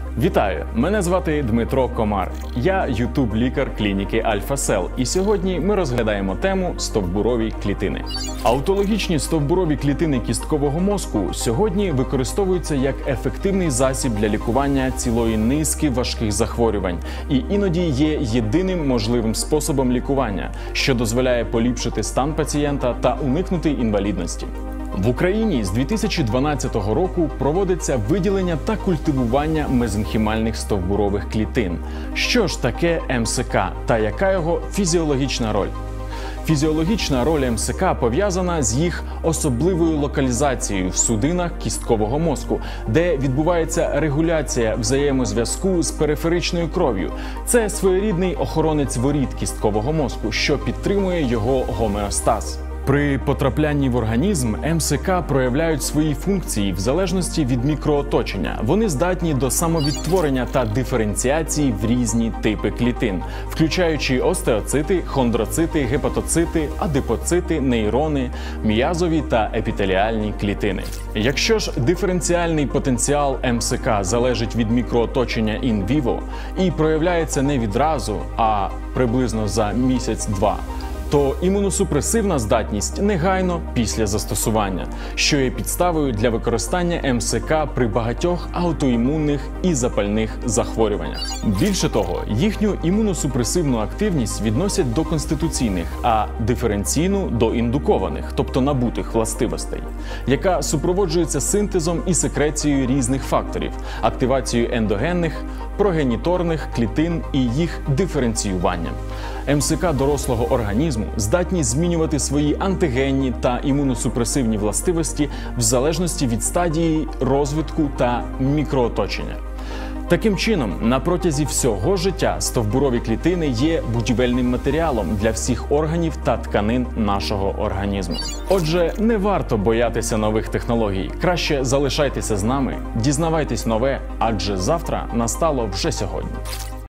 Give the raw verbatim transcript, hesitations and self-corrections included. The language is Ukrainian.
Вітаю! Мене звати Дмитро Комар. Я ютуб-лікар клініки Альфа-Сел. І сьогодні ми розглядаємо тему стовбурові клітини. Аутологічні стовбурові клітини кісткового мозку сьогодні використовуються як ефективний засіб для лікування цілої низки важких захворювань. І іноді є єдиним можливим способом лікування, що дозволяє поліпшити стан пацієнта та уникнути інвалідності. В Україні з дві тисячі дванадцятого року проводиться виділення та культивування мезенхімальних стовбурових клітин. Що ж таке ем ес ка та яка його фізіологічна роль? Фізіологічна роль ем ес ка пов'язана з їх особливою локалізацією в судинах кісткового мозку, де відбувається регуляція взаємозв'язку з периферичною кров'ю. Це своєрідний охоронець воріт кісткового мозку, що підтримує його гомеостаз. При потраплянні в організм ем ес ка проявляють свої функції в залежності від мікрооточення. Вони здатні до самовідтворення та диференціації в різні типи клітин, включаючи остеоцити, хондроцити, гепатоцити, адипоцити, нейрони, міязові та епітеліальні клітини. Якщо ж диференціальний потенціал ем ес ка залежить від мікрооточення ін-віво і проявляється не відразу, а приблизно за місяць-два, то імуносупресивна здатність негайно після застосування, що є підставою для використання ем ес ка при багатьох аутоімунних і запальних захворюваннях. Більше того, їхню імуносупресивну активність відносять до конституційних, а диференційну – до індукованих, тобто набутих властивостей, яка супроводжується синтезом і секрецією різних факторів, активацією ендогенних, прогеніторних клітин і їх диференціюванням. ем ес ка дорослого організму здатні змінювати свої антигенні та імуносупресивні властивості в залежності від стадії розвитку та мікрооточення. Таким чином, на протязі всього життя стовбурові клітини є будівельним матеріалом для всіх органів та тканин нашого організму. Отже, не варто боятися нових технологій. Краще залишайтеся з нами, дізнавайтесь нове, адже завтра настало вже сьогодні.